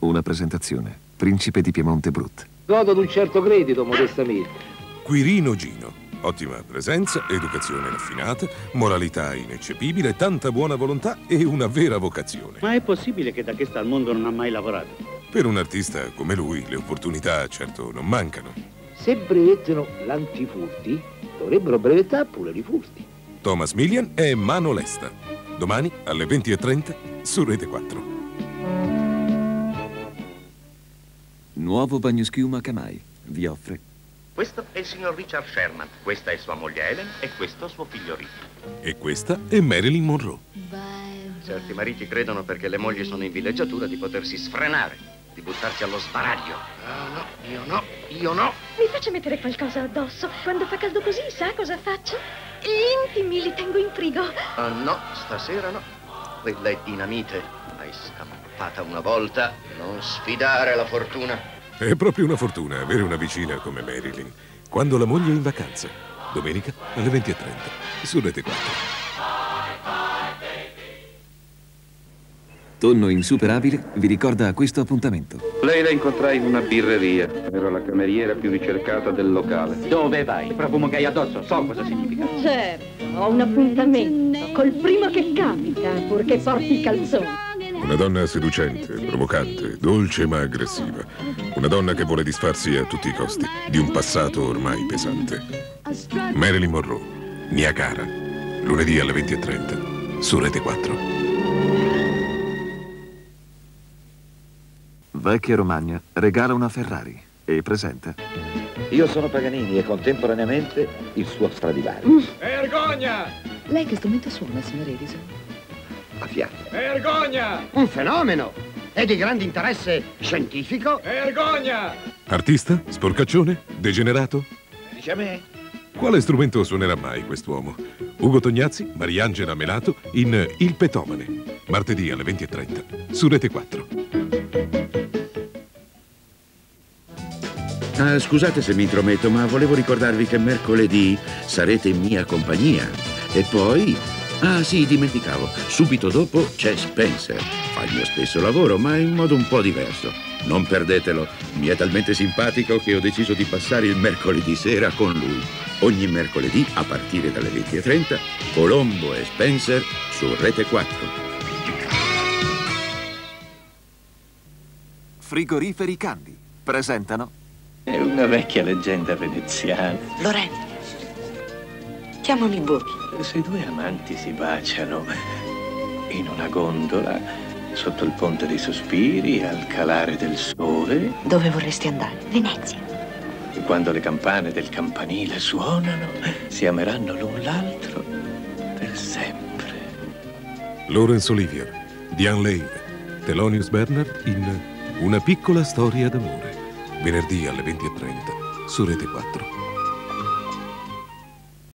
Una presentazione. Principe di Piemonte Brut. Godo di un certo credito, modestamente. Quirino Gino. Ottima presenza, educazione raffinata, moralità ineccepibile, tanta buona volontà e una vera vocazione. Ma è possibile che da che sta al mondo non ha mai lavorato? Per un artista come lui le opportunità certo non mancano. Se brevettano l'antifurti, dovrebbero brevettare pure i furti. Thomas Millian è Mano Lesta. Domani alle 20:30 su Rete 4. Nuovo bagnoschiuma Camai vi offre. Questo è il signor Richard Sherman, questa è sua moglie Helen e questo suo figlio Rick. E questa è Marilyn Monroe. Certi mariti credono perché le mogli sono in villeggiatura di potersi sfrenare, di buttarsi allo sbaraglio. No, io no. Mi faccia mettere qualcosa addosso. Quando fa caldo così, sa cosa faccio? Gli intimi li tengo in frigo. No, stasera no. Quella è dinamite. L'hai scampata una volta. Non sfidare la fortuna. È proprio una fortuna avere una vicina come Marilyn. Quando la moglie è in vacanza. Domenica alle 20:30 su Rete 4. Tonno Insuperabile vi ricorda questo appuntamento. Lei la incontrai in una birreria. Era la cameriera più ricercata del locale. Dove vai? Il profumo che hai addosso, so cosa significa. Certo, ho un appuntamento col primo che capita, purché porti i calzoni. Una donna seducente, provocante, dolce ma aggressiva. Una donna che vuole disfarsi a tutti i costi di un passato ormai pesante. Marilyn Monroe, Niagara, lunedì alle 20:30 su Rete 4. Vecchia Romagna regala una Ferrari e presenta. Io sono Paganini e contemporaneamente il suo Stradivari. Vergogna! Lei che strumento suona, signor Edison? A fianco. Vergogna! Un fenomeno! È di grande interesse scientifico? Vergogna! Artista? Sporcaccione? Degenerato? Dice a me? Quale strumento suonerà mai quest'uomo? Ugo Tognazzi, Mariangela Melato in Il Petomane. Martedì alle 20:30 su Rete 4. Scusate se mi intrometto, ma volevo ricordarvi che mercoledì sarete in mia compagnia. E poi... sì, dimenticavo. Subito dopo c'è Spencer. Fa il mio stesso lavoro, ma in modo un po' diverso. Non perdetelo. Mi è talmente simpatico che ho deciso di passare il mercoledì sera con lui. Ogni mercoledì, a partire dalle 20:30, Colombo e Spencer su Rete 4. Frigoriferi Candy presentano. È una vecchia leggenda veneziana. Lorenzo, chiamami Bobby. Se due amanti si baciano in una gondola, sotto il ponte dei sospiri, al calare del sole. Dove vorresti andare? Venezia. E quando le campane del campanile suonano, si ameranno l'un l'altro per sempre. Laurence Olivier, Diane Lane, Thelonious Bernard in Una piccola storia d'amore. Venerdì alle 20:30 su Rete 4.